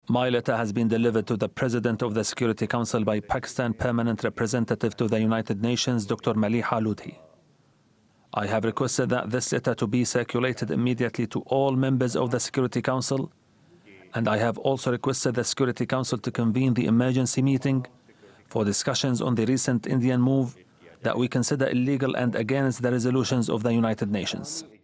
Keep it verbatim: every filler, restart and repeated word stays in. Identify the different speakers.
Speaker 1: My letter has been delivered to the President of the Security Council by Pakistan Permanent Representative to the United Nations, Doctor Maliha Ludhi. I have requested that this letter to be circulated immediately to all members of the Security Council, and I have also requested the Security Council to convene the emergency meeting for discussions on the recent Indian move that we consider illegal and against the resolutions of the United Nations.